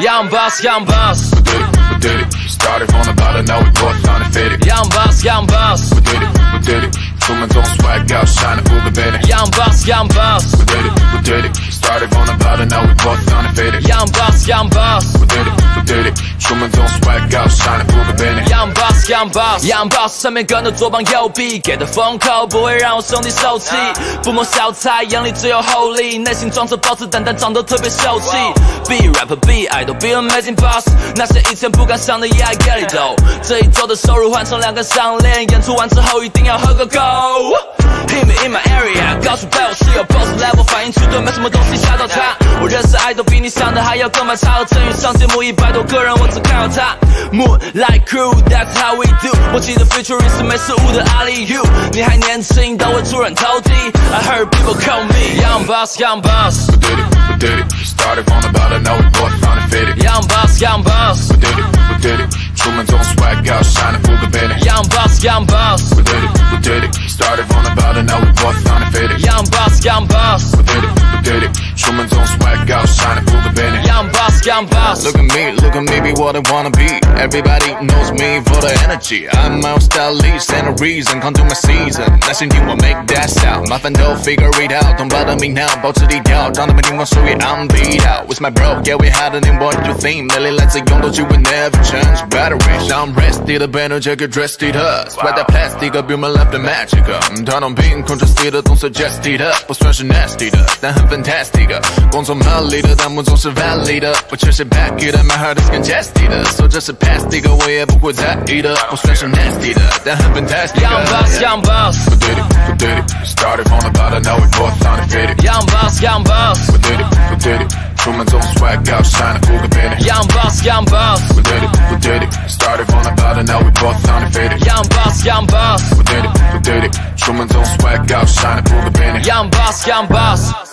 Young boss, young boss. We did it. Started from the bottom, now we both on and faded. Young boss, young boss. We did it. 춤은 좀 swag out, shining for the better. Young boss, young boss. We did it. Started from the bottom, now we both on and faded. Young boss, young boss. We did it. 춤은 좀 swag out, shining for the better. Young boss, young boss. Young boss， 上面跟着左膀右臂，给的封口不会让我兄弟受气。不谋小菜，眼里只有厚利，内心装着包子蛋，但长得特别秀气。Be rapper, be idol, be amazing boss。那些以前不敢想的也爱 get it though。这一周的收入换成2根项链，演出完之后一定要喝个够。Hit me in my area， 告诉背后是有 boss level， 反应迟钝，没什么东西吓到他。我认识爱豆比你想的还要更买差，和郑宇上节目100多个人，我只看到他。Moonlight crew，that's how we do。我记得 featuring 是没失误的阿里 you， 你还年轻，都会出人头地。I heard people call me young boss, young boss。 We did it. Started from the bottom, now we both on and faded. Young boss, young boss. We did it. 춤은 좀 swag out, shining for the better. Young boss, young boss. We did it. Started from the bottom, now we both on and faded. Young boss, young boss. We did it. 춤은 좀 swag out, shining for the better. Young boss, young boss. Look at me, be what I wanna be. Everybody knows me for the energy. I'm my stylist and a reason, come to my season. 那些你我 make that sound， 麻烦都 figure it out， 懂把的名号保持低调，长得没听过属于 I'm beat out. With my bro, yeah we had a name, what you think？ 魅力来自永动机 we never change battery。I'm resty 的 banner jacket dressed it up， sweat that plastic build my life the magic。 他能凭空 trusty 的动 suggested， 不算是 nasty 的，但很 fantastic。 工作蛮力的，弹幕总是 valid 的，我确实 back it up， my heart is congested 的，说这是 past 一个我也不会在意的，不算是 nasty 的，但很 fantastic。 Young boss, young boss. We did it. Started from the bottom, now we both on and faded. Young boss, young boss. We did it. 춤은 좀 swag out, shining for the better. Young boss, young boss. We did it. Started from the bottom, now we both on and faded. Young boss, young boss. We did it. 춤은 좀 swag out, shining for the better. Young boss, young boss.